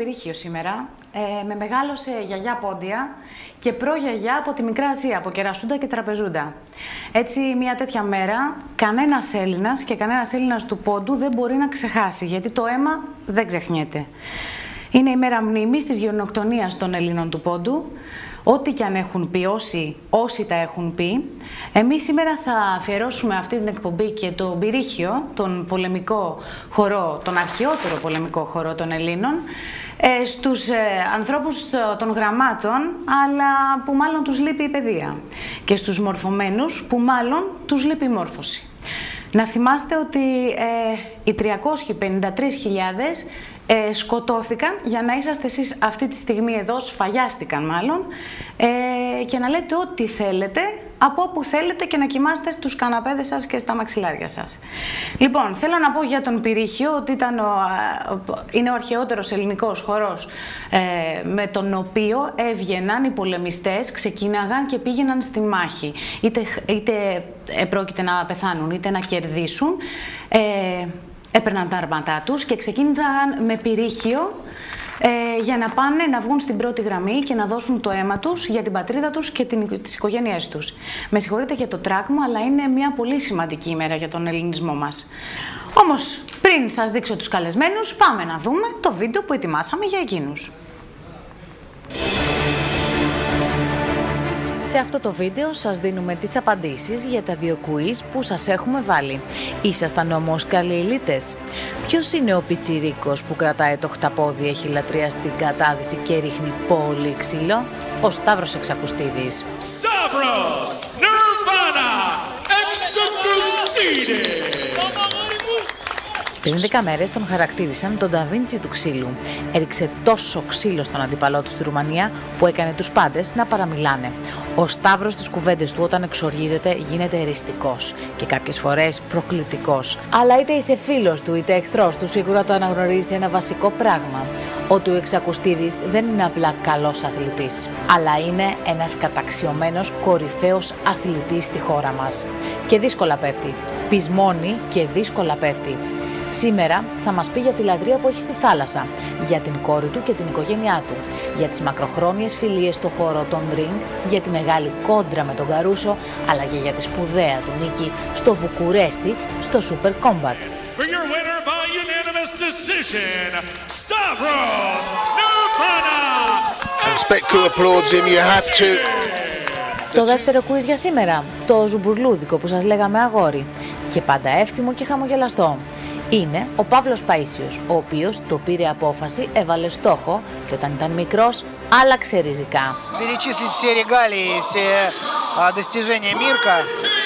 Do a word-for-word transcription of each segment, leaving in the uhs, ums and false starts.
Πυρήχιο σήμερα. Ε, με μεγάλωσε γιαγιά Πόντια και προγιαγιά από τη Μικρά Ασία, από Κερασούντα και Τραπεζούντα. Έτσι, μια τέτοια μέρα, κανένας Έλληνας και κανένας Έλληνας του Πόντου δεν μπορεί να ξεχάσει, γιατί το αίμα δεν ξεχνιέται. Είναι η μέρα μνήμης της γενοκτονίας των Ελλήνων του Πόντου. Ό,τι και αν έχουν πει όσοι, όσοι τα έχουν πει, εμείς σήμερα θα αφιερώσουμε αυτή την εκπομπή και τον Πυρήχιο, τον πολεμικό χορό, τον αρχαιότερο πολεμικό χορό των Ελλήνων, ε, στους ε, ανθρώπους των γραμμάτων, αλλά που μάλλον τους λείπει η παιδεία, και στους μορφωμένους, που μάλλον τους λείπει η μόρφωση. Να θυμάστε ότι ε, οι τριακόσιες πενήντα τρεις χιλιάδες Ε, σκοτώθηκαν για να είσαστε εσείς αυτή τη στιγμή εδώ, σφαγιάστηκαν μάλλον, ε, και να λέτε ό,τι θέλετε, από όπου θέλετε, και να κοιμάστε στους καναπέδες σας και στα μαξιλάρια σας. Λοιπόν, θέλω να πω για τον Πυρήχιο ότι ήταν ο, είναι ο αρχαιότερος ελληνικός χορός, ε, με τον οποίο έβγαιναν οι πολεμιστές, ξεκίναγαν και πήγαιναν στη μάχη. Είτε, είτε πρόκειται να πεθάνουν, είτε να κερδίσουν. Ε, Έπαιρναν τα αρματά τους και ξεκίνησαν με Πυρήχιο ε, για να πάνε να βγουν στην πρώτη γραμμή και να δώσουν το αίμα τους για την πατρίδα τους και την, τις οικογένειές τους. Με συγχωρείτε για το τράκμο, αλλά είναι μια πολύ σημαντική ημέρα για τον ελληνισμό μας. Όμως, πριν σας δείξω τους καλεσμένους, πάμε να δούμε το βίντεο που ετοιμάσαμε για εκείνους. Σε αυτό το βίντεο σας δίνουμε τις απαντήσεις για τα δύο κουίζ που σας έχουμε βάλει. Ήσασταν όμως καλοί ηλίτες? Ποιος είναι ο πιτσιρίκος που κρατάει το χταπόδι, έχει λατρεία στην κατάδυση και ρίχνει πολύ ξύλο? Ο Σταύρος Εξακουστίδης. Σταύρος Νιρβάνα Εξακουστίδης. Πριν δέκα μέρες τον χαρακτήρισαν τον Νταβίντσι του ξύλου. Έριξε τόσο ξύλο στον αντίπαλό του στη Ρουμανία που έκανε τους πάντες να παραμιλάνε. Ο Σταύρος στις κουβέντες του όταν εξοργίζεται γίνεται εριστικός και κάποιες φορές προκλητικός. Αλλά είτε είσαι φίλος του είτε εχθρός του, σίγουρα το αναγνωρίζει ένα βασικό πράγμα. Ότι ο Εξακουστίδης δεν είναι απλά καλός αθλητής, αλλά είναι ένας καταξιωμένος κορυφαίος αθλητής στη χώρα μας. Και δύσκολα πέφτει. Πεισμώνει και δύσκολα πέφτει. Σήμερα θα μας πει για τη λατρεία που έχει στη θάλασσα, για την κόρη του και την οικογένειά του, για τις μακροχρόνιες φιλίες στο χώρο των ring, για τη μεγάλη κόντρα με τον Καρούσο, αλλά και για τη σπουδαία του νίκη στο Βουκουρέστι, στο Super Combat. For your winner by unanimous decision, Stavros Nirvana. And Spectre applauds him, you have to. Το δεύτερο quiz για σήμερα, το ζουμπουρλούδικο που σας λέγαμε αγόρι, και πάντα εύθυμο και χαμογελαστό. Είναι ο Παύλος Παΐσιος, ο οποίος το πήρε απόφαση, έβαλε στόχο και όταν ήταν μικρός άλλαξε ριζικά. Перечислить все регалии, все достижения Мирка.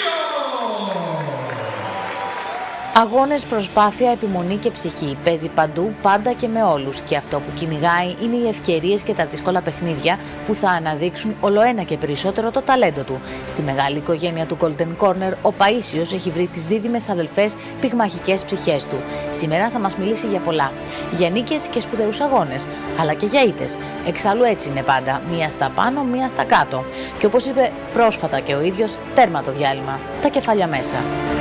Αγώνες, προσπάθεια, επιμονή και ψυχή. Παίζει παντού, πάντα και με όλους. Και αυτό που κυνηγάει είναι οι ευκαιρίες και τα δύσκολα παιχνίδια που θα αναδείξουν ολοένα και περισσότερο το ταλέντο του. Στη μεγάλη οικογένεια του Golden Corner, ο Παΐσιος έχει βρει τις δίδυμες αδελφές πυγμαχικές ψυχές του. Σήμερα θα μας μιλήσει για πολλά. Για νίκες και σπουδαίους αγώνες, αλλά και για ήττες. Εξάλλου έτσι είναι πάντα. Μία στα πάνω, μία στα κάτω. Και όπως είπε πρόσφατα και ο ίδιος, τέρμα το διάλειμμα. Τα κεφάλια μέσα.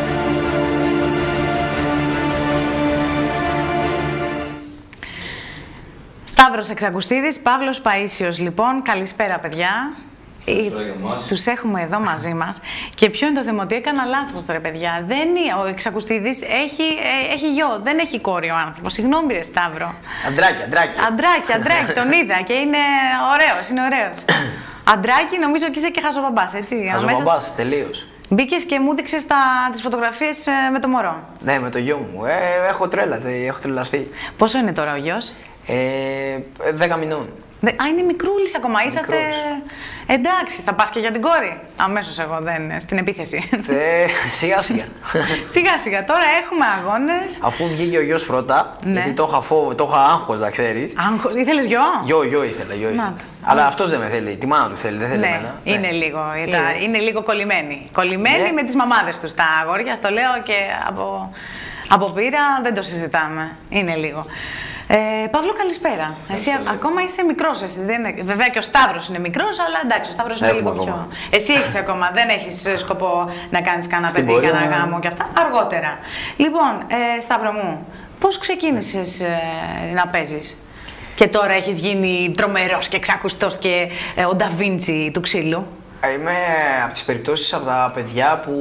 Σταύρος Εξακουστίδης, Παύλος Παΐσιος, λοιπόν. Καλησπέρα, παιδιά. Τους έχουμε εδώ μαζί μας. Και ποιο είναι το θέμα, ότι έκανα λάθος, ρε παιδιά. Δεν είναι, ο Εξακουστίδης έχει, ε, έχει γιο, δεν έχει κόρη ο άνθρωπος. Συγγνώμη, ρε Σταύρο. Αντράκι, αντράκι. Αντράκι, αντράκι, τον είδα και είναι ωραίος, είναι ωραίος. Αντράκι, νομίζω και είσαι και χαζομπαμπάς, έτσι. Χαζομπαμπάς, τελείως. Μπήκες και μου δείξες τις φωτογραφίες ε, με το μωρό. Ναι, με το γιο μου. Ε, έχω τρέλα, έχω τρελαθεί. Πόσο είναι τώρα ο γιος? Ε, δέκα μηνών. Α, είναι μικρούλης ακόμα, είσαστε... Μικρός. Εντάξει, θα πας και για την κόρη. Αμέσως εγώ, δεν, στην επίθεση. Ε, σιγά σιγά. Σιγά σιγά, τώρα έχουμε αγώνες. Αφού βγήκε ο γιος πρώτα, ναι. γιατί το είχα, φόβο, το είχα άγχος, να ξέρεις. Άγχος, ήθελες γιο? Γιο, γιο ήθελα, γιο ήθελα. Αλλά αυτός δεν με θέλει, τη μάνα του θέλει, δεν θέλει ναι, εμένα. Είναι, ναι. Λίγο, είναι. είναι λίγο κολλημένοι. Κολλημένοι ναι. με τις μαμάδες τους τα αγόρια, στο λέω και από, από πείρα δεν το συζητάμε. Είναι λίγο. Ε, Παύλο, καλησπέρα. Εσύ ακόμα είσαι μικρός. Εσύ, δεν είναι... Βέβαια και ο Σταύρος είναι μικρός, αλλά εντάξει, ο Σταύρος είναι λίγο πιο. Εσύ έχεις ακόμα, δεν έχεις σκοπό να κάνεις κανένα παιδί, κανένα γάμο και αυτά. Αργότερα. Λοιπόν, ε, Σταύρο μου, πώς ξεκίνησες ε, να παίζεις? Και τώρα έχεις γίνει τρομερός και ξακουστός και ε, ο Νταβίντσι του ξύλου. Είμαι από τις περιπτώσεις από τα παιδιά που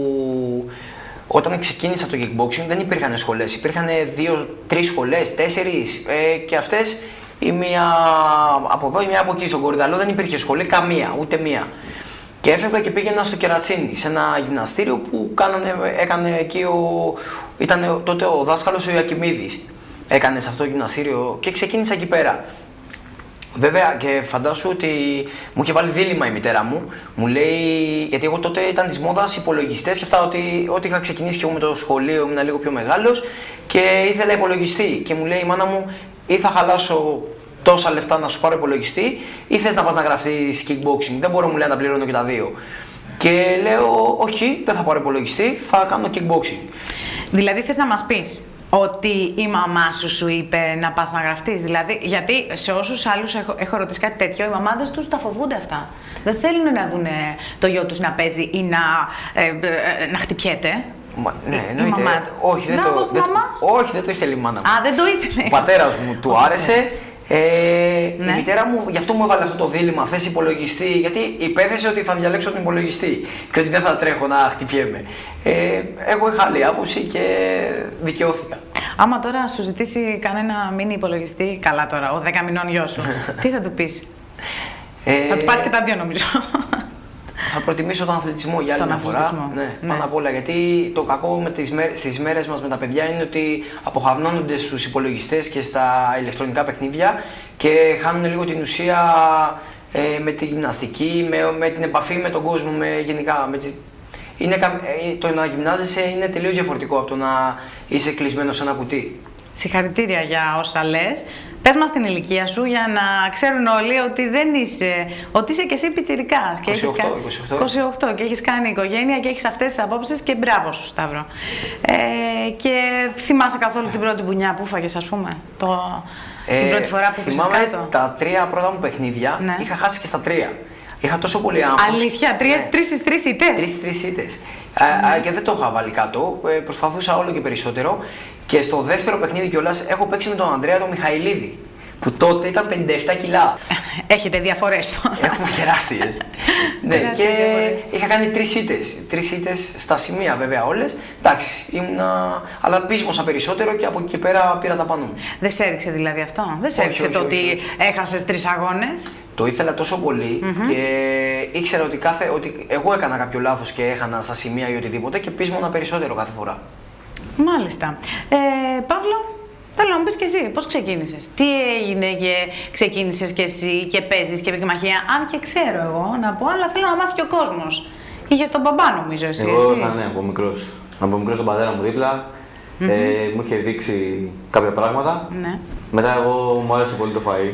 όταν ξεκίνησα το kickboxing δεν υπήρχαν σχολές. Υπήρχαν δύο-τρεις σχολές, τέσσερις ε, και αυτές η μία από εδώ, η μία από εκεί. Στον Κορυδαλό δεν υπήρχε σχολή, καμία, ούτε μία. Και έφευγα και πήγαινα στο Κερατσίνι, σε ένα γυμναστήριο που κάνανε, έκανε εκεί ο, ήταν τότε ο δάσκαλος ο Ιακιμίδης. Έκανε σε αυτό το γυμναστήριο και ξεκίνησα εκεί πέρα. Βέβαια και φαντάσου ότι μου είχε βάλει δίλημμα η μητέρα μου. Μου λέει, γιατί εγώ τότε ήταν της μόδας υπολογιστές και αυτά, ότι, ότι είχα ξεκινήσει και εγώ με το σχολείο, ήμουν λίγο πιο μεγάλος και ήθελα υπολογιστή. Και μου λέει η μάνα μου, ή θα χαλάσω τόσα λεφτά να σου πάρω υπολογιστή, ή θες να πας να γραφτείς kickboxing. Δεν μπορώ, μου λέει, να τα πληρώνω και τα δύο. Και λέω, όχι, δεν θα πάρω υπολογιστή, θα κάνω kickboxing. Δηλαδή θες να μας πεις ότι η μαμά σου σου είπε να πας να γραφτείς, δηλαδή, γιατί σε όσους άλλους έχω, έχω ρωτήσει κάτι τέτοιο, οι μαμάδες τους τα φοβούνται αυτά. Δεν θέλουν να δουν το γιο τους να παίζει ή να, ε, ε, να χτυπιέται. Μα, ναι, εννοείται. Όχι, δεν το, δεν, όχι, δεν το ήθελε η μάνα μου. Α, δεν το ήθελε. Ο πατέρας μου του άρεσε. Ε, ναι. Η μητέρα μου γι' αυτό μου έβαλε αυτό το δίλημμα, θες υπολογιστή, γιατί υπέθεσε ότι θα διαλέξω τον υπολογιστή και ότι δεν θα τρέχω να χτυπιέμαι. Ε, εγώ είχα άλλη άποψη και δικαιώθηκα. Άμα τώρα σου ζητήσει κανένα μίνι υπολογιστή, καλά τώρα, ο δέκα μηνών γιος σου, τι θα του πεις? Ε, θα του πάρεις και τα δύο νομίζω. Θα προτιμήσω τον αθλητισμό για άλλη τον μια φορά. Ναι, ναι. Πάνω απ' όλα. Γιατί το κακό με τις μέ... στις μέρες μας με τα παιδιά είναι ότι αποχαυνώνονται στους υπολογιστές και στα ηλεκτρονικά παιχνίδια και χάνουν λίγο την ουσία ε, με τη γυμναστική, με, με την επαφή με τον κόσμο, με, γενικά. Με τη... είναι, το να γυμνάζεσαι είναι τελείως διαφορετικό από το να είσαι κλεισμένος σε ένα κουτί. Συγχαρητήρια για όσα λες. Πες μας την ηλικία σου για να ξέρουν όλοι ότι δεν είσαι, ότι είσαι και εσύ πιτσιρικάς. είκοσι οκτώ, είκοσι οκτώ. είκοσι οκτώ και έχεις κάνει οικογένεια και έχεις αυτές τις απόψεις και μπράβο σου, Σταύρο. Ε, και θυμάσαι καθόλου την πρώτη μπουνιά που φάγες, ας πούμε, το, ε, την πρώτη φορά που πήγες κάτω? Θυμάμαι τα τρία πρώτα μου παιχνίδια, ναι. Είχα χάσει και στα τρία. Είχα τόσο πολύ άγχος. Αλήθεια, τρία, ναι. τρεις στις τρεις ήττες. Τρεις στις τρεις ήττες. Mm. Και δεν το είχα βάλει κάτω, προσπαθούσα όλο και περισσότερο. Και στο δεύτερο παιχνίδι κιόλας έχω παίξει με τον Ανδρέα τον Μιχαηλίδη, που τότε ήταν πενήντα επτά κιλά. Έχετε διαφορές τώρα. Έχουμε τεράστιες. Ναι, και είχα κάνει τρεις ήττες. Τρεις ήττες στα σημεία βέβαια όλες. Εντάξει, ήμουνα. Αλλά πείσμωσα περισσότερο και από εκεί και πέρα πήρα τα πάνω μου. Δεν σε έριξε δηλαδή αυτό? Δεν σε έριξε το ότι έχασες τρεις αγώνες? Το ήθελα τόσο πολύ mm-hmm. και ήξερα ότι, κάθε, ότι εγώ έκανα κάποιο λάθος και έχανα στα σημεία ή οτιδήποτε και πείσμωνα περισσότερο κάθε φορά. Μάλιστα. Ε, Παύλο, θέλω να μου πεις και εσύ, πώς ξεκίνησες? Τι έγινε και ξεκίνησες και εσύ και παίζεις και πυγμαχία? Αν και ξέρω εγώ να πω, αλλά θέλω να μάθει και ο κόσμος. Είχες τον μπαμπά νομίζω εσύ, εγώ, έτσι? Εγώ ναι, από μικρός. Από μικρός τον πατέρα μου δίπλα, mm-hmm. ε, μου είχε δείξει κάποια πράγματα. Ναι. Μετά εγώ μου άρεσε πολύ το φαΐ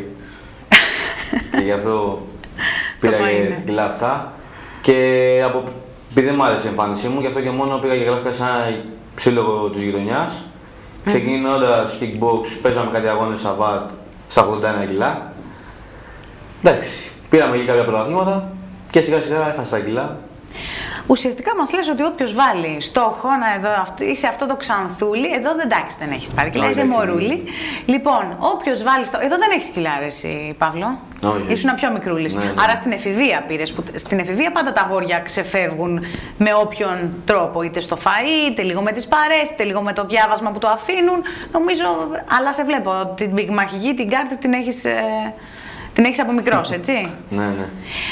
και γι' αυτό πήρα και τα κιλά αυτά. Και από... επειδή δεν μου άρεσε η εμφάνισή μου, γι' αυτό και μόνο πήγα και γράφηκα σε ένα σύλλογο της γειτονιάς. Mm. Ξεκινώντας kickbox, παίζαμε κάτι αγώνες Σαββάτ στα ογδόντα ένα κιλά. Εντάξει, πήραμε και κάποια πρωταθλήματα και σιγά σιγά έχασα τα κιλά. Ουσιαστικά μας λες ότι όποιος βάλει στόχο να εδώ, είσαι αυτό το ξανθούλι, εδώ δεν εντάξει δεν έχεις πάρει κιλά, είσαι μωρούλι. Λοιπόν, όποιος βάλει στόχο, εδώ δεν έχεις κιλά ρε εσύ, Παύλο. Όχι. Ήσουν πιο μικρούλης. Ναι, ναι. Άρα στην εφηβεία πήρες. Που, στην εφηβεία πάντα τα αγόρια ξεφεύγουν με όποιον τρόπο. Είτε στο φαΐ, είτε λίγο με τις παρέες, είτε λίγο με το διάβασμα που το αφήνουν. Νομίζω, αλλά σε βλέπω, την πυγμαχική, την κάρτα την έχεις, ε, την έχεις από μικρός, έτσι. Ναι, ναι.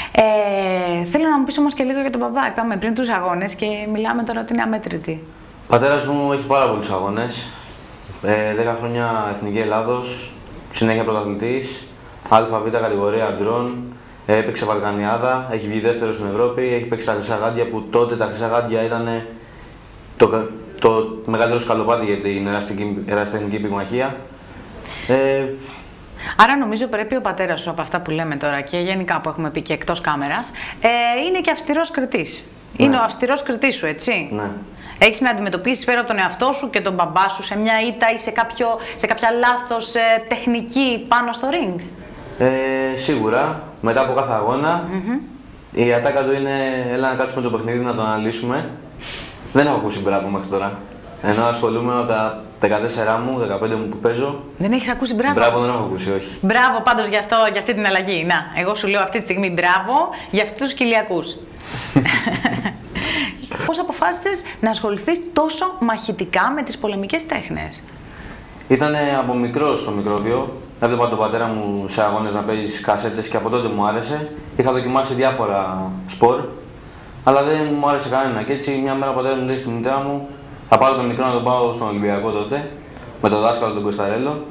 Ε, θέλω να μου πεις όμως και λίγο για τον μπαμπά. Είπαμε πριν τους αγώνες και μιλάμε τώρα ότι είναι αμέτρητοι. Ο πατέρας μου έχει πάρα πολλούς αγώνες. Ε, δέκα χρόνια Εθνική Ελλάδος, συνέχεια πρωταθλητής. ΑΒ κατηγορία αντρών, έπαιξε Βαλκανιάδα, έχει βγει δεύτερο στην Ευρώπη, έχει παίξει τα χρυσά γάντια που τότε τα χρυσά γάντια ήταν το, το μεγαλύτερο σκαλοπάτι για την ερασιτεχνική πυγμαχία. Ε, Άρα νομίζω πρέπει ο πατέρας σου, από αυτά που λέμε τώρα και γενικά που έχουμε πει και εκτός κάμερας, ε, είναι και αυστηρός κριτής. Ναι. Είναι ο αυστηρός κριτής σου, έτσι. Ναι. Έχεις να αντιμετωπίσεις πέρα από τον εαυτό σου και τον μπαμπά σου σε μια ήττα ή σε, κάποιο, σε κάποια λάθος ε, τεχνική πάνω στο ring? Ε, σίγουρα, μετά από κάθε αγώνα, mm-hmm. η ατάκα του είναι έλα να κάτσουμε το παιχνίδι να το αναλύσουμε. Δεν έχω ακούσει μπράβο μέχρι τώρα. Ενώ ασχολούμαι από τα δεκατέσσερα μου, δεκαπέντε μου που παίζω. Δεν έχεις ακούσει μπράβο? Μπράβο, δεν έχω ακούσει, όχι. Μπράβο πάντως για, αυτό, για αυτή την αλλαγή. Να, εγώ σου λέω αυτή τη στιγμή μπράβο για αυτούς τους κοιλιακούς. Πώς αποφάσισες να ασχοληθείς τόσο μαχητικά με τις πολεμικές τέχνες? Ήτανε από μικρό στο μικρόβιο. Έβλεπα τον πατέρα μου σε αγώνες να παίζει κασέτες και από τότε μου άρεσε. Είχα δοκιμάσει διάφορα σπορ, αλλά δεν μου άρεσε κανένα. Και έτσι μια μέρα ο πατέρας μου λέει στη μητέρα μου: θα πάρω τον μικρό να τον πάω στον Ολυμπιακό τότε, με τον δάσκαλο τον Κωνσταρέλο.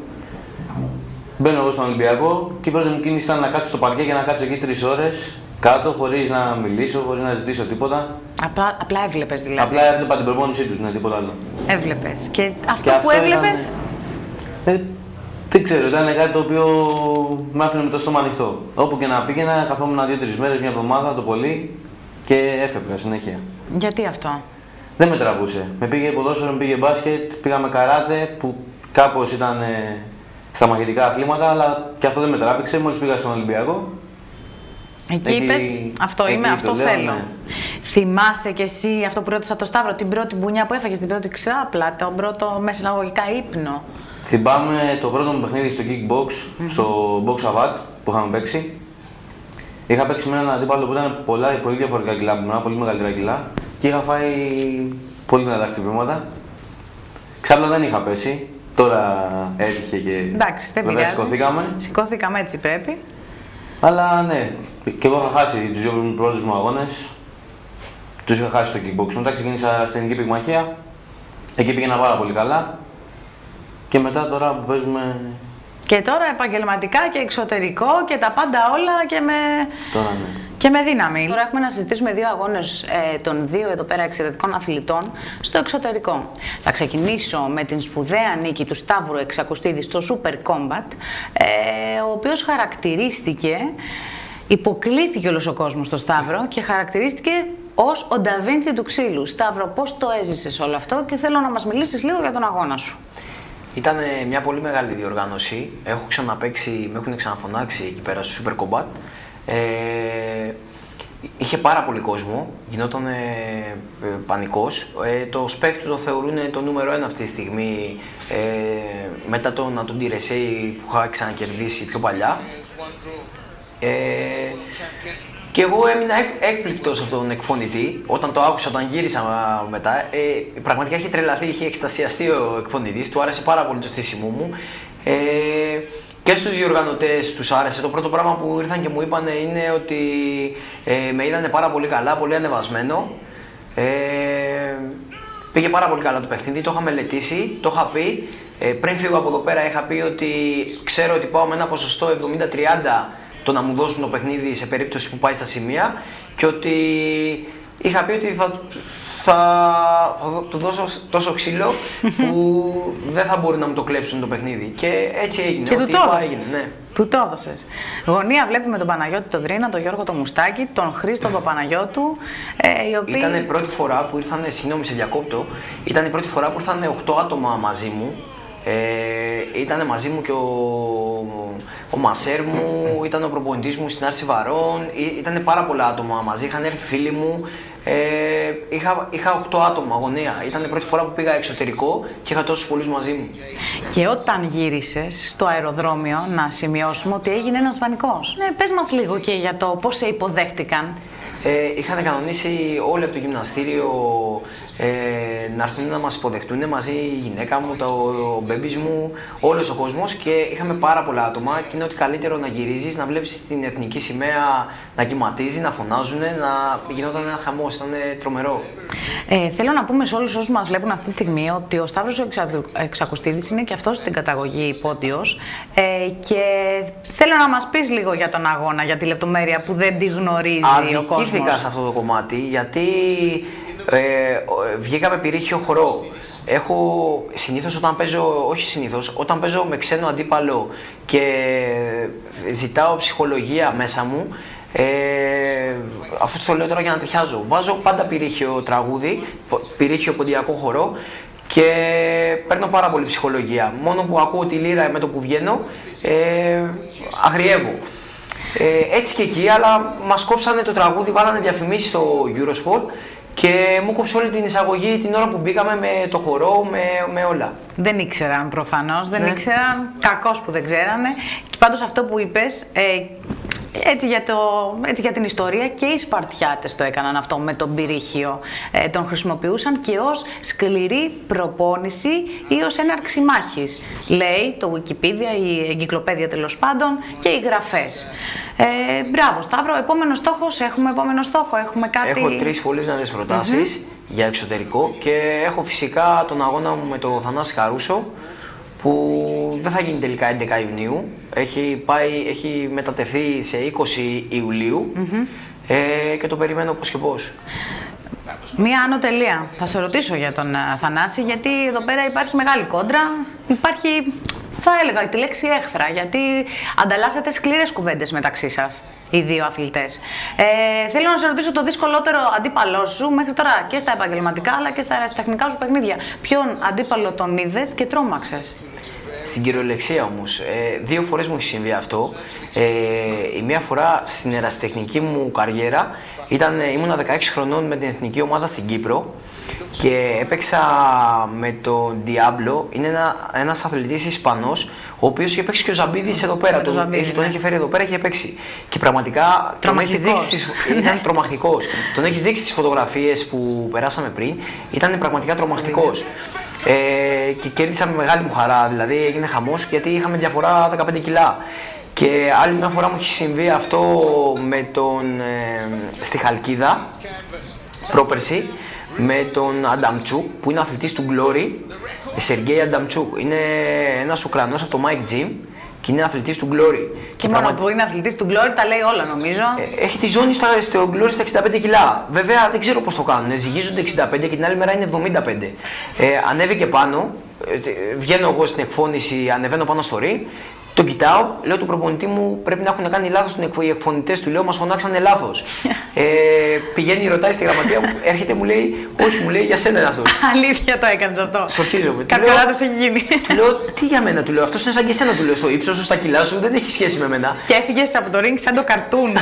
Μπαίνω εγώ στον Ολυμπιακό και η πρώτη μου κίνηση ήταν να κάτσω στο παρκέ και να κάτσω εκεί τρεις ώρες κάτω, χωρίς να μιλήσω, χωρίς να ζητήσω τίποτα. Απλά, απλά έβλεπες δηλαδή? Απλά έβλεπα την προπόνησή τους, ναι, τίποτα άλλο. Έβλεπες. Και αυτό και που αυτό έβλεπες? Ήταν, ε, δεν ξέρω, ήταν κάτι το οποίο με άφηνε με το στόμα ανοιχτό. Όπου και να πήγαινα, καθόμουν δύο-τρεις μέρες, μια εβδομάδα το πολύ και έφευγα συνέχεια. Γιατί αυτό? Δεν με τραβούσε. Με πήγε ποδόσφαιρο, με πήγε μπάσκετ, πήγαμε καράτε που κάπως ήταν ε, στα μαχητικά αθλήματα, αλλά και αυτό δεν με τράβηξε. Μόλις πήγα στον Ολυμπιακό. Εκεί, εκεί είπες, αυτό εκεί είμαι, αυτό λέω, θέλω. Ναι. Θυμάσαι κι εσύ αυτό που ρώτησα το Σταύρο, την πρώτη μπουνιά που έφαγες, την πρώτη ξάπλα, τον πρώτο μέσα εισαγωγικά ύπνο? Θυμάμαι το πρώτο μου παιχνίδι στο kickbox, mm-hmm. στο box avat που είχαμε παίξει. Είχα παίξει με έναν αντίπαλο που ήταν πολλά, πολύ διαφορετικά κιλά από μένα, πολύ μεγαλύτερα κιλά και είχα φάει πολύ δυνατά χτυπήματα. Ξάπλα δεν είχα πέσει, τώρα έτυχε και εντάξει, δεν μετά σηκωθήκαμε. Σηκώθηκαμε, έτσι πρέπει. Αλλά ναι, και εγώ είχα χάσει τους δύο πρώτους μου αγώνες. Τους είχα χάσει στο kickbox. Μετά ξεκίνησα στην Εθνική Πυγμαχία. Εκεί πήγαινα πάρα πολύ καλά. Και μετά τώρα που παίζουμε... Και τώρα επαγγελματικά και εξωτερικό και τα πάντα όλα και με, τώρα, ναι. και με δύναμη. Τώρα έχουμε να συζητήσουμε δύο αγώνες ε, των δύο εδώ πέρα εξαιρετικών αθλητών στο εξωτερικό. Θα ξεκινήσω με την σπουδαία νίκη του Σταύρου Εξακουστίδη στο Super Combat, ε, ο οποίος χαρακτηρίστηκε, υποκλήθηκε όλος ο κόσμος στο Σταύρο και χαρακτηρίστηκε ως ο Νταβίντσι του ξύλου. Σταύρο, πώς το έζησες όλο αυτό και θέλω να μας μιλήσεις λίγο για τον αγώνα σου. Ήταν μια πολύ μεγάλη διοργάνωση. Έχω ξαναπαίξει, με έχουν ξαναφωνάξει εκεί πέρα στο Super Combat. Ε, είχε πάρα πολύ κόσμο, γινόταν ε, ε, πανικός. Ε, το σπέκ του το θεωρούν το νούμερο ένα αυτή τη στιγμή, ε, μετά τον Ατοντή Ρεσέι που είχα ξανακερδίσει πιο παλιά. Ε, Και εγώ έμεινα έκπληκτος από τον εκφωνητή, όταν το άκουσα, όταν γύρισα μετά. Ε, πραγματικά είχε τρελαθεί, είχε εκστασιαστεί ο εκφωνητής, του άρεσε πάρα πολύ το στήσιμο μου. Ε, και στους διοργανωτές τους άρεσε. Το πρώτο πράγμα που ήρθαν και μου είπαν είναι ότι ε, με είδανε πάρα πολύ καλά, πολύ ανεβασμένο. Ε, πήγε πάρα πολύ καλά το παιχνίδι, το είχα μελετήσει, το είχα πει. Ε, πριν φύγω από εδώ πέρα είχα πει ότι ξέρω ότι πάω με ένα ποσοστό εβδομήντα τριάντα το να μου δώσουν το παιχνίδι σε περίπτωση που πάει στα σημεία και ότι είχα πει ότι θα, θα, θα του δώσω τόσο ξύλο που δεν θα μπορεί να μου το κλέψουν το παιχνίδι. Και έτσι έγινε. Και ότι του το έδωσες. Ναι. Του το έδωσες. Γωνία βλέπουμε τον Παναγιώτη τον Δρίνα, τον Γιώργο τον Μουστάκη, τον Χρήστο τον Παναγιώτου. Ε, οι οποίοι... Ήταν η πρώτη φορά που ήρθαν, συγγνώμη σε διακόπτω, ήταν η πρώτη φορά που ήρθαν οκτώ άτομα μαζί μου. Ε, ήταν μαζί μου και ο, ο μασέρ μου, ήταν ο προπονητής μου στην Άρση Βαρών, ήταν πάρα πολλά άτομα μαζί, είχαν έρθει φίλοι μου. Ε, είχα, είχα οκτώ άτομα γωνία. Ήταν η πρώτη φορά που πήγα εξωτερικό και είχα τόσους πολλούς μαζί μου. Και όταν γύρισες στο αεροδρόμιο, να σημειώσουμε ότι έγινε ένας πανικός. Ναι, πες μας λίγο και για το πώς σε υποδέχτηκαν. Ε, είχαν κανονίσει όλοι από το γυμναστήριο ε, να έρθουν να μας υποδεχτούν μαζί, η γυναίκα μου, το, ο μπέμπις μου, όλος ο κόσμος και είχαμε πάρα πολλά άτομα και είναι ότι καλύτερο να γυρίζεις, να βλέπεις την εθνική σημαία να κυματίζει, να φωνάζουν, να γινόταν ένα χαμός, ήταν τρομερό. Ε, θέλω να πούμε σε όλους όσους μας βλέπουν αυτή τη στιγμή ότι ο Σταύρος ο Εξακουστίδης είναι και αυτός στην καταγωγή πόντιος ε, και θέλω να μας πεις λίγο για τον αγώνα, για τη λεπτομέρεια που δεν τη γνωρίζει ο κόσμος. Αδικήθηκα σε αυτό το κομμάτι γιατί ε, βγήκαμε πυρήχιο χορό. Έχω συνήθως όταν παίζω, όχι συνήθως, όταν παίζω με ξένο αντίπαλο και ζητάω ψυχολογία μέσα μου, ε, αυτό το λέω τώρα για να τριχιάζω. Βάζω πάντα πυρήχιο τραγούδι, πυρήχιο ποντιακό χορό και παίρνω πάρα πολύ ψυχολογία. Μόνο που ακούω τη λύρα με το που βγαίνω, ε, αγριεύω. Ε, έτσι και εκεί, αλλά μας κόψανε το τραγούδι, βάλανε διαφημίσεις στο Eurosport και μου κόψε όλη την εισαγωγή την ώρα που μπήκαμε με το χορό, με, με όλα. Δεν ήξεραν προφανώς, δεν ναι. ήξεραν, κακώς που δεν ξέρανε. Και πάντως αυτό που είπες, ε, έτσι, για το, έτσι για την ιστορία, και οι Σπαρτιάτες το έκαναν αυτό με τον πυρήχιο. Ε, τον χρησιμοποιούσαν και ως σκληρή προπόνηση ή ως έναρξη μάχης. Λέει το Wikipedia, η εγκυκλοπαίδεια τέλος πάντων, και οι γραφές. Ε, μπράβο Σταύρο, επόμενο στόχος, έχουμε επόμενο στόχο, έχουμε κάτι... Έχω τρεις πολύ δυνατές προτάσεις mm-hmm. για εξωτερικό και έχω φυσικά τον αγώνα μου με τον Θανάση Χαρούσο, που δεν θα γίνει τελικά έντεκα Ιουνίου, έχει, πάει, έχει μετατεθεί σε είκοσι Ιουλίου mm-hmm. ε, και το περιμένω πώς και πώς. Μία άνω τελεία. Θα σε ρωτήσω για τον uh, Θανάση, γιατί εδώ πέρα υπάρχει μεγάλη κόντρα, υπάρχει, θα έλεγα τη λέξη έχθρα, γιατί ανταλλάσσετε σκληρές κουβέντες μεταξύ σας, οι δύο αθλητές. Ε, θέλω να σε ρωτήσω το δυσκολότερο αντίπαλό σου μέχρι τώρα και στα επαγγελματικά αλλά και στα αεραστεχνικά σου παιχνίδια. Ποιον αντίπαλο τον είδες και τρόμαξες? Στην κυριολεξία όμως, ε, δύο φορές μου έχει συμβεί αυτό. Ε, η μία φορά στην ερασιτεχνική μου καριέρα ήταν, ήμουνα δεκαέξι χρονών με την εθνική ομάδα στην Κύπρο και έπαιξα με τον Diablo. Είναι ένα, ένας αθλητής Ισπανός, ο οποίος είχε παίξει και ο Ζαμπίδης εδώ πέρα. Τον, Ζαμπίδη, έχει, ναι. τον είχε φέρει εδώ πέρα και είχε παίξει. Και πραγματικά τον έχει δείξει στις, ήταν τρομακτικός. Τον έχει δείξει στις φωτογραφίες που περάσαμε πριν. Ήταν πραγματικά τρομακτικός. Ε, και κέρδισα με μεγάλη μου χαρά, δηλαδή έγινε χαμός γιατί είχαμε διαφορά δεκαπέντε κιλά. Και άλλη μια φορά μου έχει συμβεί αυτό με τον, ε, στη Χαλκίδα, πρόπερση, με τον Ανταμτσούκ που είναι αθλητής του Glory, Σεργέη Ανταμτσούκ. Είναι ένας Ουκρανός από το Mike Gym και είναι αθλητής του Glory. Και, και μόνο πραγμα... που είναι αθλητής του Glory τα λέει όλα νομίζω. Ε, έχει τη ζώνη στα, στο Glory στα εξήντα πέντε κιλά. Βέβαια δεν ξέρω πώς το κάνουν. Ζυγίζονται εξήντα πέντε και την άλλη μέρα είναι εβδομήντα πέντε. Ε, ανέβηκε πάνω, ε, βγαίνω εγώ στην εκφώνηση, ανεβαίνω πάνω στο ring. Τον κοιτάω, λέω του προπονητή μου πρέπει να έχουν κάνει λάθος οι εκφωνητές του, λέω μας φωνάξανε λάθος. ε, πηγαίνει, ρωτάει στη γραμματεία μου, έρχεται μου λέει, όχι μου λέει για σένα είναι αυτό. Αλήθεια το έκανες αυτό? Στοχίζομαι. Κάποιο λάθος έχει γίνει. Του λέω, τι για μένα, του λέω, αυτός είναι σαν και εσένα, του λέω, στο ύψος σου, στα κιλά σου, δεν έχει σχέση με μένα. Και έφυγες από το ring σαν το καρτούν.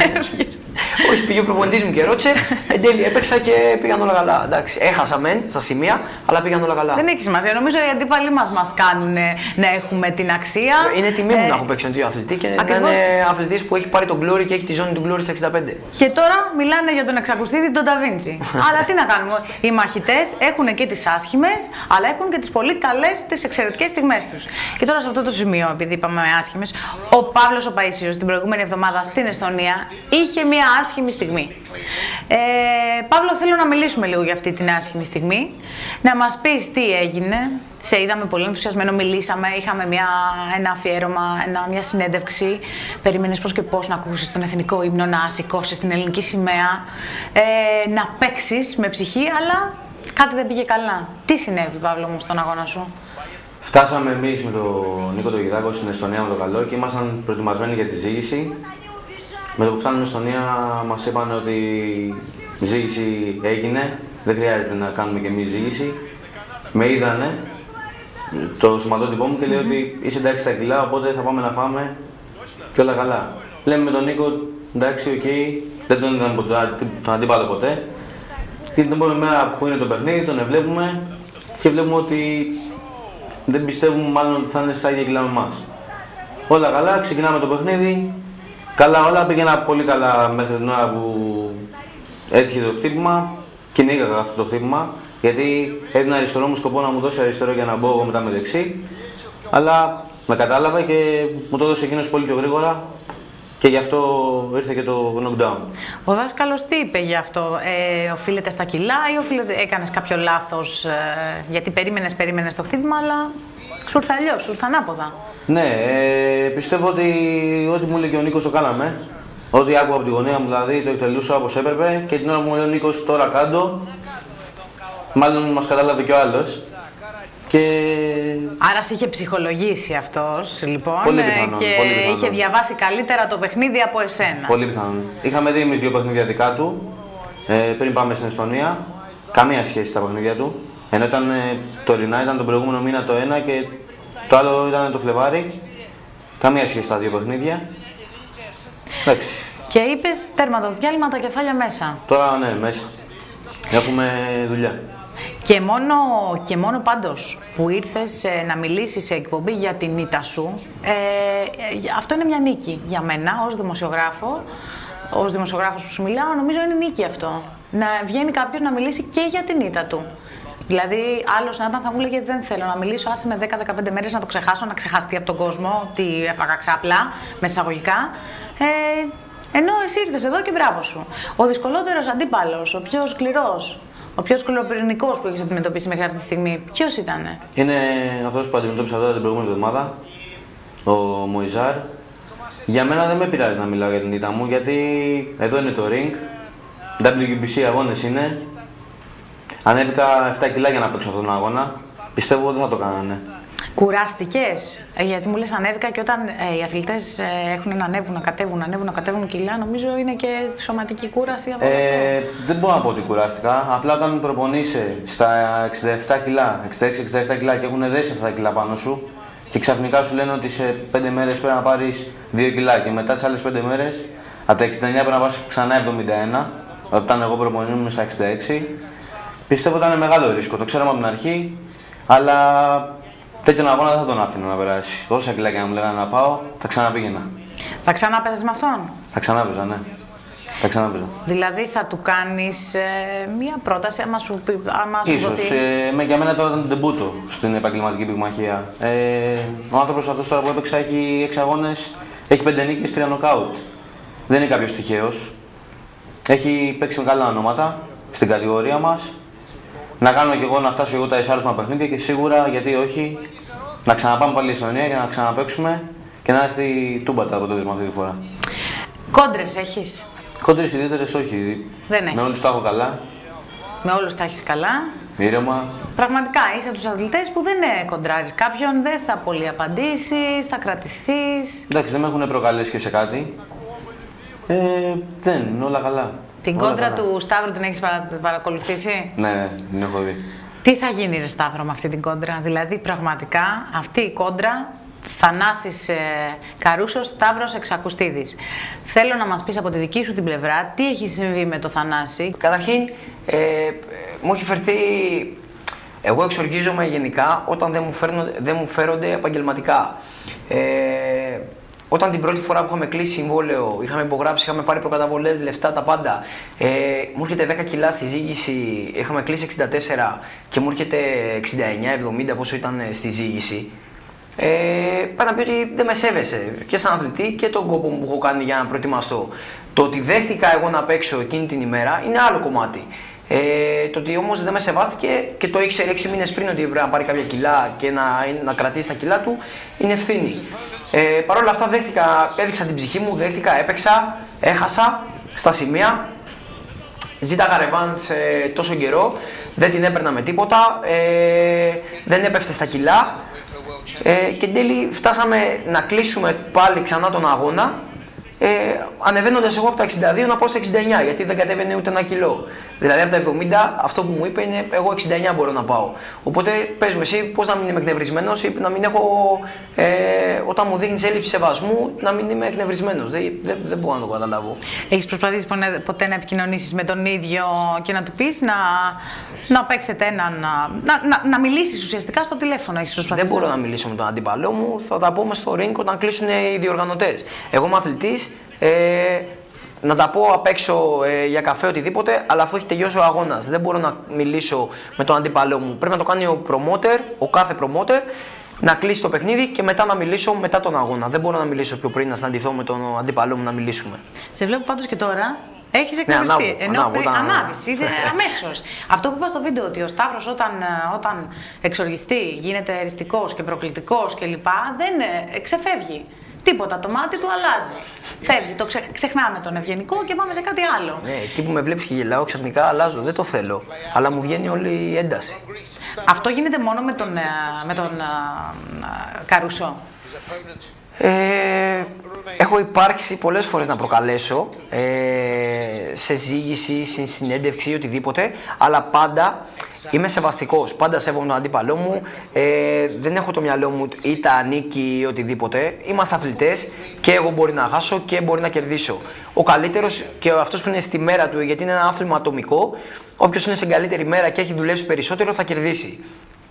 Όχι, πήγε ο προπονητής μου και ρώτησε, εν τέλει έπαιξα και πήγαν όλα καλά. Εντάξει, έχασα μεν στα σημεία, αλλά πήγαν όλα καλά. Δεν έχει σημασία. Νομίζω οι αντίπαλοι μας μας κάνουν να έχουμε την αξία. Είναι τιμή μου ε... να έχω παίξει με δύο αθλητή και ακριβώς. Να είναι αθλητής που έχει πάρει τον Glory και έχει τη ζώνη του Glory στα εξήντα πέντε. Και τώρα μιλάνε για τον εξακουστίδη τον Νταβίντσι. Αλλά τι να κάνουμε, οι μαχητές έχουν και τις άσχημες, αλλά έχουν και τις πολύ καλές, τις εξαιρετικές στιγμές τους. Και τώρα σε αυτό το σημείο, επειδή είπαμε άσχημες, ο Παύλος ο Παΐσιος την προηγούμενη εβδομάδα στην Εστονία είχε μια άσχημη στιγμή. Ε, Παύλο, θέλω να μιλήσουμε λίγο για αυτή την άσχημη στιγμή. Να μας πεις τι έγινε. Σε είδαμε πολύ ενθουσιασμένο, μιλήσαμε, είχαμε μια, ένα αφιέρωμα, ένα, μια συνέντευξη. Περίμενες πώς και πώς να ακούσεις τον εθνικό ύμνο, να σηκώσεις την ελληνική σημαία, ε, να παίξεις με ψυχή, αλλά κάτι δεν πήγε καλά. Τι συνέβη, Παύλο μου, στον αγώνα σου? Φτάσαμε εμείς με τον Νίκο τον Γιδάκο στην Εστονία με το καλό και ήμασταν προετοιμασμένοι για τη ζήγηση. Με το που φτάνουμε στην Εστονία μας είπαν ότι η ζήγηση έγινε, δεν χρειάζεται να κάνουμε και εμείς ζήγηση. Με είδανε το σωματότυπό μου και λέει mm-hmm. ότι είσαι εντάξει στα κιλά, οπότε θα πάμε να φάμε και όλα καλά. Λέμε με τον Νίκο, εντάξει, οκ, okay, δεν τον είδαμε τον αντίπαλο ποτέ. Και την επόμενη μέρα που είναι το παιχνίδι, τον βλέπουμε και βλέπουμε ότι δεν πιστεύουμε μάλλον ότι θα είναι στα ίδια κιλά με εμάς. Όλα καλά, ξεκινάμε το παιχνίδι. Καλά όλα, πήγαινα πολύ καλά μέχρι την ώρα που έτυχε το χτύπημα. Κυνήγαγα αυτό το χτύπημα, γιατί έδινα αριστερό μου σκοπό να μου δώσει αριστερό για να μπω εγώ μετά με δεξί. Αλλά με κατάλαβα και μου το έδωσε εκείνος πολύ πιο γρήγορα και γι' αυτό ήρθε και το knockdown. Ο δάσκαλος τι είπε γι' αυτό, ε, οφείλεται στα κιλά ή οφείλεται, έκανες κάποιο λάθος, ε, γιατί περίμενες, περίμενες το χτύπημα, αλλά σου ήρθε αλλιώς, σου ήρθε ανάποδα. Ναι, ε, πιστεύω ότι ό,τι μου έλεγε ο Νίκος το κάναμε. Ό,τι άκουγα από τη γωνία μου δηλαδή το εκτελούσα όπως έπρεπε και την ώρα που μου λέει ο Νίκος τώρα κάτω, μάλλον μας κατάλαβε και ο άλλος. Και... Άρα σε είχε ψυχολογήσει αυτός λοιπόν πολύ πιθανόν, και πολύ πιθανόν. Είχε διαβάσει καλύτερα το παιχνίδι από εσένα. Πολύ πιθανόν. Είχαμε δει εμείς δύο παιχνίδια δικά του ε, πριν πάμε στην Εστονία. Καμία σχέση στα παιχνίδια του. Ενώ ήταν ε, τωρινά, ήταν τον προηγούμενο μήνα το ένα και το άλλο ήταν το Φλεβάρι. Καμία σχέση στα δύο παιχνίδια. Εντάξει. Και είπες τέρμα το διάλειμμα, τα κεφάλια μέσα. Τώρα ναι, μέσα. Έχουμε δουλειά. Και μόνο, και μόνο πάντως που ήρθες ε, να μιλήσεις σε εκπομπή για την ήττα σου, ε, ε, αυτό είναι μια νίκη για μένα ως δημοσιογράφο. Ως δημοσιογράφος που σου μιλάω, νομίζω είναι νίκη αυτό. Να βγαίνει κάποιος να μιλήσει και για την ήττα του. Δηλαδή, άλλος να ήταν θα μου λέγε δεν θέλω να μιλήσω, άσε με δέκα με δεκαπέντε μέρες να το ξεχάσω, να ξεχαστεί από τον κόσμο ότι έφαγα ξάπλα, με εισαγωγικά. Ε, ενώ εσύ ήρθες εδώ και μπράβο σου. Ο δυσκολότερος αντίπαλος, ο πιο σκληρός, ο πιο σκληροπυρηνικός που έχεις αντιμετωπίσει μέχρι αυτή τη στιγμή, ποιος ήτανε? Είναι αυτός που αντιμετώπισα τώρα την προηγούμενη εβδομάδα, ο Μοϊζάρ. Για μένα δεν με πειράζει να μιλάω για την ήττα μου, γιατί εδώ είναι το ring, ντάμπλιου μπι σι αγώνες είναι. Ανέβηκα επτά κιλά για να παίξω αυτόν τον αγώνα. Πιστεύω δεν θα το κάνανε. Κουράστηκες? Ε, γιατί μου λες ανέβηκα και όταν ε, οι αθλητές ε, έχουν να ανέβουν, να κατέβουν, να ανέβουν, να κατέβουν κιλά, νομίζω είναι και σωματική κούραση από ε, αυτό. Δεν μπορώ να πω ότι κουράστηκα. Απλά όταν προπονείσαι στα εξήντα επτά κιλά, εξήντα έξι εξήντα επτά κιλά και έχουν δέσει αυτά τα κιλά πάνω σου και ξαφνικά σου λένε ότι σε πέντε μέρες πρέπει να πάρεις δύο κιλά και μετά τις άλλες πέντε μέρες από τα εξήντα εννιά πρέπει να πάρεις ξανά εβδομήντα ένα, όταν εγώ προπονούμαι στα εξήντα έξι. Πιστεύω ότι ήταν μεγάλο ρίσκο, το ξέραμε από την αρχή, αλλά τέτοιον αγώνα δεν θα τον άφηνα να περάσει. Όσα κιλά και να μου λέγανε να πάω, θα ξαναπήγαινα. Θα ξανάπαιζες με αυτόν? Θα ξανάπαιζα, ναι. Θα ξανάπαιζα. Δηλαδή θα του κάνεις ε, μία πρόταση, άμα σου πει. Ίσως. Ε, με, για μένα τώρα ήταν ντεμπούτο στην επαγγελματική πυγμαχία. Ε, ο άνθρωπος αυτός τώρα που έπαιξα έχει έξι αγώνες, έχει πέντε νίκες, τρία νοκάουτ. Δεν είναι κάποιος τυχαίος. Έχει παίξει με καλά ονόματα στην κατηγορία μας. Να κάνω κι εγώ να φτάσω εγώ τα εισάρτημα παιχνίδια και σίγουρα, γιατί όχι, να ξαναπάμε πάλι στην Ιωνία και να ξαναπαίξουμε και να έρθει η τούμπατα από το δείγμα αυτή τη φορά. Κόντρες έχεις? Κόντρες ιδιαίτερες όχι. Δεν έχεις. Με όλους τα έχω καλά. Με όλους τα έχεις καλά. Ήρεμα. Πραγματικά είσαι από τους αθλητές που δεν κοντράρεις κάποιον, δεν θα πολύ απαντήσεις, θα κρατηθείς. Εντάξει, δεν με έχουν προκαλέσει και σε κάτι. Ε, δεν, είναι όλα καλά. Την όλα κόντρα καλά. του Σταύρου την έχεις παρα... παρακολουθήσει? Ναι, ναι, την έχω δει. Τι θα γίνει ρε Σταύρο με αυτή την κόντρα? Δηλαδή πραγματικά αυτή η κόντρα Θανάσης ε, Καρούσος, Σταύρος Εξακουστίδης. Θέλω να μας πεις από τη δική σου την πλευρά τι έχει συμβεί με το Θανάση. Καταρχήν, ε, μου έχει φερθεί. Εγώ εξοργίζομαι γενικά όταν δεν μου, φέρνω, δεν μου φέρονται επαγγελματικά. Ε, Όταν την πρώτη φορά που είχαμε κλείσει συμβόλαιο, είχαμε υπογράψει, είχαμε πάρει προκαταβολές, λεφτά, τα πάντα. Ε, μου έρχεται δέκα κιλά στη ζύγηση, είχαμε κλείσει εξήντα τέσσερα και μου έρχεται εξήντα εννιά εβδομήντα πόσο ήταν στη ζύγηση. Ε, πρέπει να πει ότι δεν με σέβεσαι και σαν αθλητή και τον κόπο που έχω κάνει για να προετοιμαστώ. Το ότι δέχτηκα εγώ να παίξω εκείνη την ημέρα είναι άλλο κομμάτι. Ε, το ότι όμως δεν με σεβάστηκε και το ήξερε έξι μήνες πριν ότι πρέπει να πάρει κάποια κιλά και να, να κρατήσει τα κιλά του, είναι ευθύνη. Ε, Παρ' όλα αυτά δέχτηκα, έδειξα την ψυχή μου, δέχτηκα, έπαιξα, έχασα στα σημεία. Ζήταγα ρεβάνς ε, τόσο καιρό, δεν την έπαιρνα με τίποτα, ε, δεν έπεφτε στα κιλά ε, και εν τέλει φτάσαμε να κλείσουμε πάλι ξανά τον αγώνα. Ε, ανεβαίνοντας εγώ από τα εξήντα δύο να πάω στα εξήντα εννιά, γιατί δεν κατέβαινε ούτε ένα κιλό. Δηλαδή από τα εβδομήντα αυτό που μου είπε είναι εγώ εξήντα εννιά μπορώ να πάω. Οπότε πες μου εσύ πώς να μην είμαι εκνευρισμένος ή να μην έχω, ε, όταν μου δείχνεις έλλειψη σεβασμού, να μην είμαι εκνευρισμένος. Δεν, δεν, δεν μπορώ να το καταλάβω. Έχεις προσπαθήσει ποτέ να επικοινωνήσεις με τον ίδιο και να του πεις να, να παίξετε έναν, να, να, να μιλήσεις ουσιαστικά στο τηλέφωνο? Έχεις προσπαθήσει? Δεν μπορώ να μιλήσω με τον αντίπαλό μου, θα τα πούμε στο ring όταν κλείσουν οι διοργανωτές. Εγώ είμαι αθλητής. Ε, να τα πω απ' έξω ε, για καφέ οτιδήποτε, αλλά αφού έχει τελειώσει ο αγώνας δεν μπορώ να μιλήσω με τον αντίπαλό μου. Πρέπει να το κάνει ο promoter, ο κάθε promoter, να κλείσει το παιχνίδι και μετά να μιλήσω μετά τον αγώνα. Δεν μπορώ να μιλήσω πιο πριν, να συναντηθώ με τον αντίπαλό μου να μιλήσουμε. Σε βλέπω πάντως και τώρα. Έχεις εκνευριστεί. Ναι, ενώ ανάβω, πριν όταν... ανάβεις, αμέσως. Αυτό που είπα στο βίντεο, ότι ο Σταύρος όταν, όταν εξοργιστεί, γίνεται εριστικός και προκλητικός κλπ. Δεν ε, ξεφεύγει. Τίποτα, το μάτι του αλλάζει. Φεύγει, το ξε, ξεχνάμε τον ευγενικό και πάμε σε κάτι άλλο. Ναι, εκεί που με βλέπεις και γελάω, ξαφνικά αλλάζω. Δεν το θέλω. Αλλά μου βγαίνει όλη η ένταση. Αυτό γίνεται μόνο με τον, με τον Καρούσο? Ε, έχω υπάρξει πολλές φορές να προκαλέσω ε, σε ζήγηση, σε συνέντευξη ή οτιδήποτε, αλλά πάντα Είμαι σεβαστικός, πάντα σέβομαι τον αντίπαλό μου, ε, δεν έχω το μυαλό μου ήττα, νίκη ή οτιδήποτε. Είμαστε αθλητές και εγώ μπορεί να χάσω και μπορεί να κερδίσω. Ο καλύτερος και αυτός που είναι στη μέρα του, γιατί είναι ένα άθλημα ατομικό, όποιος είναι σε καλύτερη μέρα και έχει δουλέψει περισσότερο θα κερδίσει.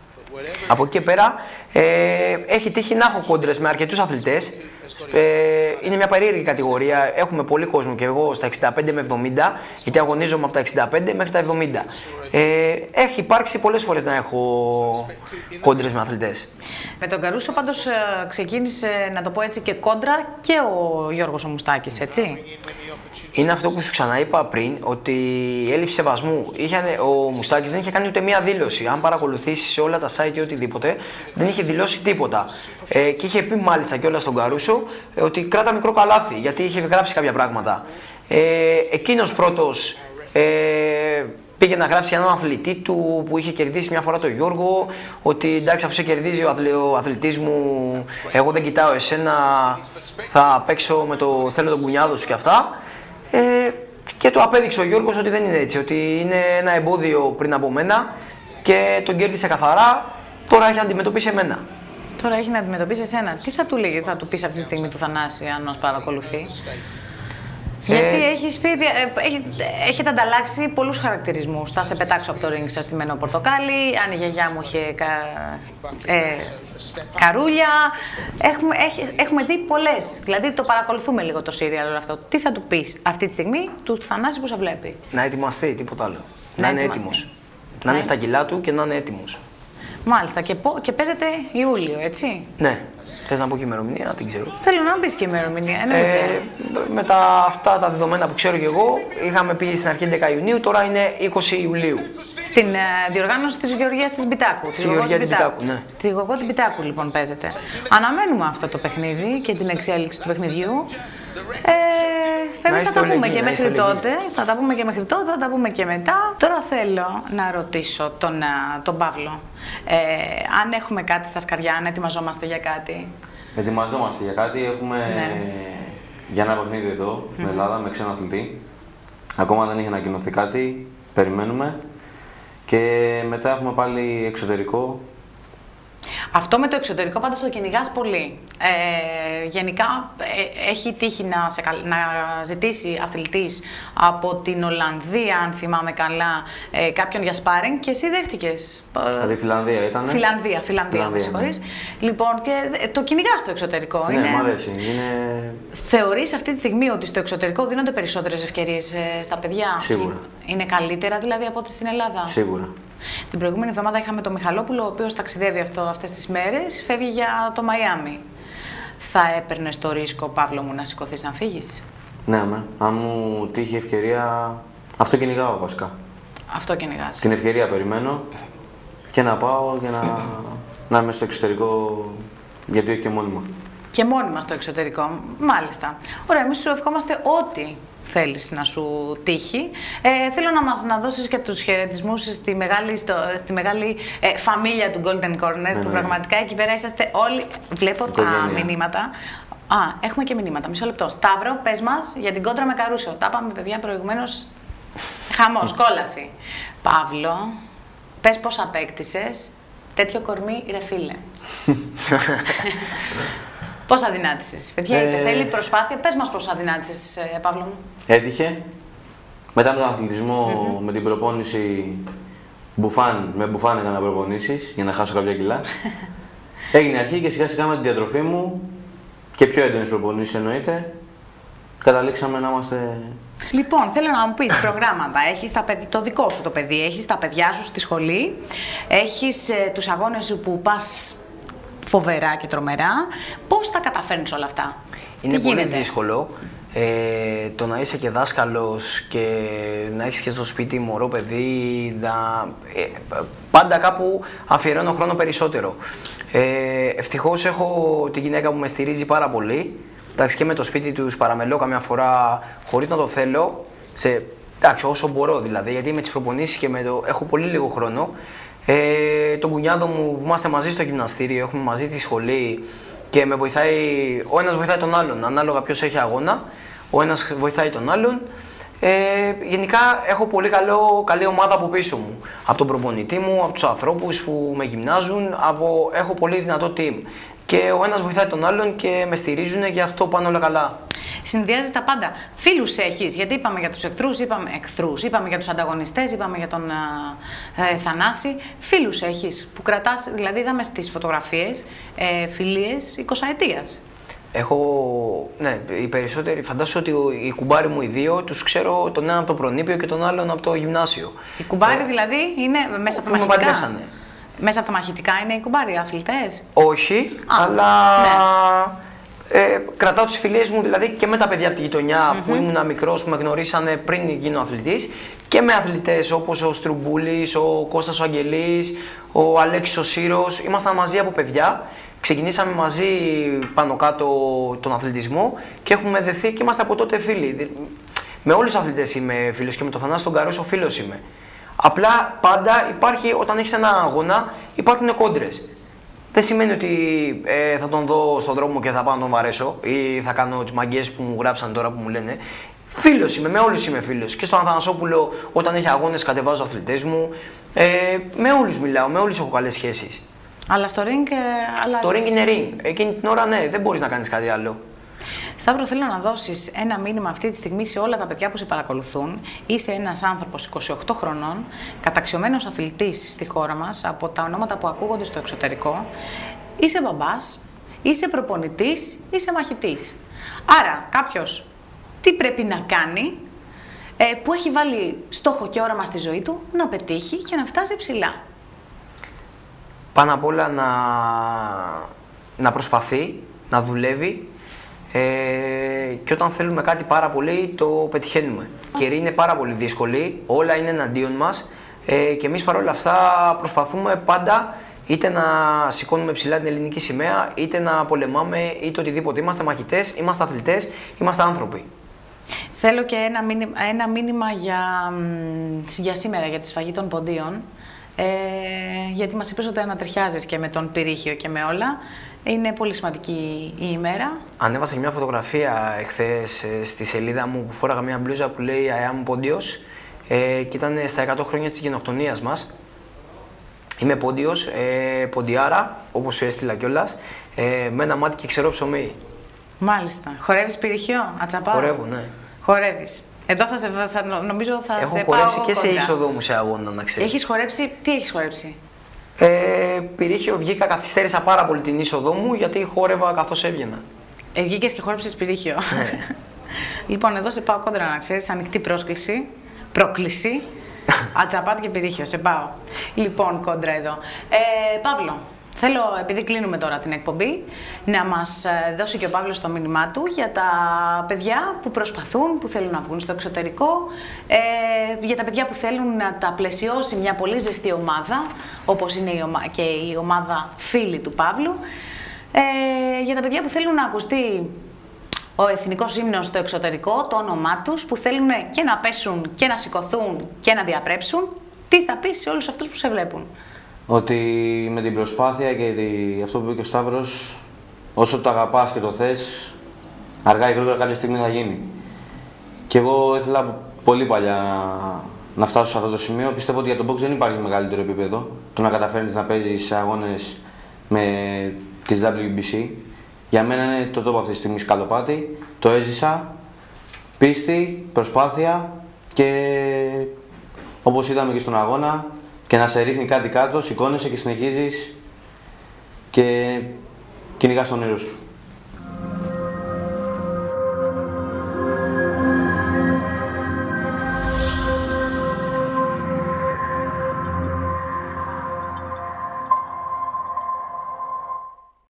Από εκεί και πέρα ε, έχει τύχει να έχω κόντρες με αρκετούς αθλητές. Ε, είναι μια περίεργη κατηγορία. Έχουμε πολύ κόσμο και εγώ στα εξήντα πέντε με εβδομήντα, γιατί αγωνίζομαι από τα εξήντα πέντε μέχρι τα εβδομήντα. Ε, έχει υπάρξει πολλές φορές να έχω κόντρες με αθλητές. Με τον Καρούσο πάντως ξεκίνησε, να το πω έτσι, και κόντρα και ο Γιώργος ο Μουστάκης, έτσι. Είναι αυτό που σου ξαναείπα πριν, ότι η έλλειψη σεβασμού. Είχαν, ο Μουστάκης δεν είχε κάνει ούτε μία δήλωση. Αν παρακολουθήσει σε όλα τα site ή οτιδήποτε, δεν είχε δηλώσει τίποτα. Ε, και είχε πει μάλιστα κιόλας στον Καρούσο ε, ότι κράτα μικρό καλάθι, γιατί είχε γράψει κάποια πράγματα. Ε, εκείνος πρώτος ε, πήγε να γράψει έναν αθλητή του που είχε κερδίσει μια φορά τον Γιώργο, ότι εντάξει, αφού σε κερδίζει ο, αθλη, ο αθλητής μου, εγώ δεν κοιτάω εσένα, θα παίξω με το θέλω τον κουνιάδο σου και αυτά. Ε, και το απέδειξε ο Γιώργος ότι δεν είναι έτσι, ότι είναι ένα εμπόδιο πριν από μένα και τον κέρδισε καθαρά, τώρα έχει να αντιμετωπίσει εμένα. Τώρα έχει να αντιμετωπίσει εσένα. Τι θα του λέγει, θα του πεις αυτή τη στιγμή του Θανάση, αν μας παρακολουθεί? Ε... Γιατί έχεις πει, έχει, έχετε ανταλλάξει πολλούς χαρακτηρισμούς. Θα σε πετάξω από το ring σε στημένο πορτοκάλι, αν η γιαγιά μου είχε κα, ε, καρούλια. Έχουμε, έχει, έχουμε δει πολλές. Δηλαδή το παρακολουθούμε λίγο το σύριαλ όλο αυτό. Τι θα του πεις αυτή τη στιγμή του Θανάση που σε βλέπει? Να ετοιμαστεί, τίποτα άλλο. Να, να είναι έτοιμος. Να, να είναι στα κιλά του και να είναι έτοιμος. Μάλιστα, και, και παίζεται Ιούλιο, έτσι. Ναι. Θες να πω και ημερομηνία, την ξέρω. Θέλω να πεις και ημερομηνία. Ε, με τα, αυτά τα δεδομένα που ξέρω και εγώ, είχαμε πει στην αρχή έντεκα Ιουνίου, τώρα είναι είκοσι Ιουλίου. Στην uh, διοργάνωση της Γεωργίας της Μπιτάκου. Στη Γεωργία της Μπιτάκου, ναι. Στη Γεωργία της Μπιτάκου, λοιπόν, παίζεται. Αναμένουμε αυτό το παιχνίδι και την εξέλιξη του παιχνιδιού. Ε, Βέβαια θα τα πούμε και μέχρι τότε, θα τα πούμε και μέχρι τότε, θα τα πούμε και μετά. Τώρα θέλω να ρωτήσω τον, τον Παύλο, ε, αν έχουμε κάτι στα σκαριά, αν ετοιμαζόμαστε για κάτι. Ετοιμαζόμαστε για κάτι, έχουμε ναι. για ένα παιχνίδι εδώ, στην mm. Ελλάδα, με ξένο αθλητή. Ακόμα δεν έχει ανακοινωθεί κάτι, περιμένουμε. Και μετά έχουμε πάλι εξωτερικό. Αυτό με το εξωτερικό πάντως το κυνηγάς πολύ. Ε, γενικά ε, έχει τύχει να, σε, να ζητήσει αθλητής από την Ολλανδία, αν θυμάμαι καλά, ε, κάποιον για σπάρινγκ και εσύ δέχτηκες. Δηλαδή Φιλανδία ήταν. Φιλανδία, Φιλανδία, με συγχωρείς. Ναι. Λοιπόν, και το κυνηγάς στο εξωτερικό. Ναι, είναι... μου αρέσει. Είναι... Θεωρείς αυτή τη στιγμή ότι στο εξωτερικό δίνονται περισσότερες ευκαιρίες ε, στα παιδιά? Σίγουρα. Είναι καλύτερα δηλαδή από ό,τι στην Ελλάδα? Σίγουρα. Την προηγούμενη εβδομάδα είχαμε τον Μιχαλόπουλο, ο οποίος ταξιδεύει αυτό, αυτές τις μέρες, φεύγει για το Μαϊάμι. Θα έπαιρνες το ρίσκο, Παύλο μου, να σηκωθείς να φύγεις? Ναι, με. Αν μου τύχει ευκαιρία, αυτό κυνηγάω βασικά. Αυτό κυνηγάς. Την ευκαιρία περιμένω και να πάω για να, να είμαι στο εξωτερικό, γιατί όχι και μόνιμα. Και μόνιμα στο εξωτερικό, μάλιστα. Ωραία, εμείς σου ευχόμαστε ό,τι θέλεις να σου τύχει. Ε, θέλω να μας να δώσεις και τους χαιρετισμούς στη μεγάλη, στο, στη μεγάλη ε, φαμίλια του Golden Corner, ναι, που ναι. πραγματικά εκεί πέρα είσαστε όλοι. Βλέπω τα μηνύματα. Α, έχουμε και μηνύματα. Μισό λεπτό. Σταύρο, πες μας για την κόντρα με Καρούσο. Τα είπαμε, παιδιά, προηγουμένως. Χαμός, κόλαση. Παύλο, πες πώς απέκτησες τέτοιο κορμί, ρε φίλε. Πώς αδυνάτησες, παιδιά, ε... θέλει προσπάθεια. Πες μας πώς αδυνάτησες, ε, Παύλο μου. Έτυχε. Μετά τον αθλητισμό, mm-hmm. με την προπόνηση, μπουφάν, με μπουφάν έκανα προπονήσεις για να χάσω κάποια κιλά. Έγινε αρχή και σιγά σιγά με την διατροφή μου και πιο έντονες προπονήσεις εννοείται, καταλήξαμε να είμαστε... Λοιπόν, θέλω να μου πεις προγράμματα. Έχεις τα παιδι... το δικό σου το παιδί, έχεις τα παιδιά σου στη σχολή, έχεις ε, τους αγώνες σου που πας φοβερά και τρομερά. Πώς τα καταφέρνεις όλα αυτά? Είναι Τι πολύ γίνεται? δύσκολο ε, το να είσαι και δάσκαλος και να έχεις και στο σπίτι μωρό παιδί, να, ε, πάντα κάπου αφιερώνω χρόνο περισσότερο. Ε, ευτυχώς έχω τη γυναίκα που με στηρίζει πάρα πολύ. Εντάξει, και με το σπίτι τους παραμελώ καμιά φορά χωρίς να το θέλω, σε, εντάξει, όσο μπορώ δηλαδή, γιατί με τις προπονήσεις και με το, έχω πολύ λίγο χρόνο. Ε, τον κουνιάδο μου που είμαστε μαζί στο γυμναστήριο, έχουμε μαζί τη σχολή και με βοηθάει, ο ένας βοηθάει τον άλλον, ανάλογα ποιος έχει αγώνα, ο ένας βοηθάει τον άλλον. Ε, γενικά έχω πολύ καλό, καλή ομάδα από πίσω μου. Από τον προπονητή μου, από τους ανθρώπους που με γυμνάζουν, από, έχω πολύ δυνατό team. Και ο ένας βοηθάει τον άλλον και με στηρίζουν, γι' αυτό πάνε όλα καλά. Συνδυάζεις τα πάντα. Φίλους έχεις, γιατί είπαμε για τους εχθρούς, είπαμε, εχθρούς, είπαμε για τους ανταγωνιστές, είπαμε για τον ε, Θανάση. Φίλους έχεις που κρατάς, δηλαδή είδαμε στις φωτογραφίες, ε, φιλίες εικοσαετίας. Έχω, ναι, οι περισσότεροι, φαντάσου ότι οι κουμπάροι μου οι δύο τους ξέρω τον έναν από το προνήπιο και τον άλλον από το γυμνάσιο. Οι κουμπάροι ε, δηλαδή είναι μέσα από τα μαχητικά. Με μέσα από τα μαχητικά είναι οι κουμπάροι, οι αθλητές. Όχι, Α, αλλά ναι. ε, κρατάω τις φιλίες μου δηλαδή και με τα παιδιά από τη γειτονιά mm-hmm. που ήμουν μικρός, που με γνωρίσανε πριν γίνω αθλητής, και με αθλητές όπως ο Στρουμπούλης, ο Κώστας ο Αγγελής, ο Αλέξης ο Σύρος. Ήμασταν μαζί από παιδιά. Ξεκινήσαμε μαζί πάνω κάτω τον αθλητισμό και έχουμε δεθεί και είμαστε από τότε φίλοι. Με όλους τους αθλητές είμαι φίλος και με τον Θανάση τον Καρόσο φίλος είμαι. Απλά πάντα υπάρχει, όταν έχεις ένα αγώνα, υπάρχουν κόντρες. Δεν σημαίνει ότι ε, θα τον δω στον δρόμο και θα πάω να τον βαρέσω ή θα κάνω τις μαγκές που μου γράψαν τώρα που μου λένε. Φίλος είμαι, με όλους είμαι φίλος. Και στον Αθανασόπουλο, όταν έχει αγώνες, κατεβάζω αθλητές μου. Ε, με όλους μιλάω, με όλους έχω καλές σχέσεις. Αλλά στο ring ε, αλλάζεις. Το ring είναι ring. Εκείνη την ώρα ναι, δεν μπορείς να κάνεις κάτι άλλο. Σταύρο, θέλω να δώσεις ένα μήνυμα αυτή τη στιγμή σε όλα τα παιδιά που σε παρακολουθούν. Είσαι ένας άνθρωπος είκοσι οκτώ χρονών, καταξιωμένος αθλητής στη χώρα μας, από τα ονόματα που ακούγονται στο εξωτερικό. Είσαι μπαμπάς, είσαι προπονητής, είσαι μαχητής. Άρα κάποιος τι πρέπει να κάνει, ε, που έχει βάλει στόχο και όραμα στη ζωή του, να πετύχει και να φτάσει ψηλά. Πάνω απ' όλα να, να προσπαθεί, να δουλεύει ε, και όταν θέλουμε κάτι πάρα πολύ το πετυχαίνουμε. Η καιρή είναι πάρα πολύ δύσκολη, όλα είναι εναντίον μας ε, και εμείς παρόλα αυτά προσπαθούμε πάντα είτε να σηκώνουμε ψηλά την ελληνική σημαία, είτε να πολεμάμε, είτε οτιδήποτε. Είμαστε μαχητές, είμαστε αθλητές, είμαστε άνθρωποι. Θέλω και ένα μήνυμα, ένα μήνυμα για, για σήμερα, για τη σφαγή των ποντίων. Ε, γιατί μας είπες ότι ανατριχιάζεις και με τον πυρίχιο και με όλα. Είναι πολύ σημαντική η ημέρα. Ανέβασα και μια φωτογραφία εχθές ε, στη σελίδα μου που φόραγα μια μπλούζα που λέει I am Πόντιος ε, και ήταν στα εκατό χρόνια της γενοκτονίας μας. Είμαι Πόντιος, ε, Ποντιάρα, όπως σου έστειλα κιόλας, ε, με ένα μάτι και ξερό ψωμί. Μάλιστα. Χορεύεις πυρίχιο, ατσαπά? Χορεύω, ναι. Χορεύεις. Εδώ θα σε, θα, νομίζω θα Έχω σε πάω χορέψει και κοντά. σε είσοδο μου σε αγώνα, να ξέρεις. Έχεις χορέψει, τι έχεις χορέψει? Ε, πυρίχιο, βγήκα, καθυστέρησα πάρα πολύ την είσοδό μου γιατί χόρευα καθώς έβγαινα. Ε, βγήκες και χόρεψες πυρίχιο. Ναι. Λοιπόν, εδώ σε πάω κόντρα, να ξέρεις, ανοιχτή πρόσκληση, πρόκληση, ατσαπάτι και πυρίχιο, σε πάω. Λοιπόν, κόντρα εδώ. Ε, Παύλο, θέλω, επειδή κλείνουμε τώρα την εκπομπή, να μας δώσει και ο Παύλος το μήνυμά του για τα παιδιά που προσπαθούν, που θέλουν να βγουν στο εξωτερικό, ε, για τα παιδιά που θέλουν να τα πλαισιώσει μια πολύ ζεστή ομάδα, όπως είναι η ομα... και η ομάδα φίλη του Παύλου, ε, για τα παιδιά που θέλουν να ακουστεί ο εθνικός ύμνος στο εξωτερικό, το όνομά τους, που θέλουν και να πέσουν και να σηκωθούν και να διαπρέψουν. Τι θα πεις σε όλους αυτούς που σε βλέπουν? Ότι με την προσπάθεια και τη... αυτό που είπε και ο Σταύρος, όσο το αγαπάς και το θες, αργά ή γρήγορα κάποια στιγμή θα γίνει. Και εγώ ήθελα πολύ παλιά να, να φτάσω σε αυτό το σημείο. Πιστεύω ότι για τον box δεν υπάρχει μεγαλύτερο επίπεδο. Το να καταφέρνεις να παίζεις σε αγώνες με τις ντάμπλιου μπι σι. Για μένα είναι το top αυτή τη στιγμή σκαλοπάτι. Το έζησα, πίστη, προσπάθεια και όπως είδαμε και στον αγώνα, και να σε ρίχνει κάτι κάτω, σηκώνεσαι και συνεχίζεις και κυνηγάς τον όνειρο σου.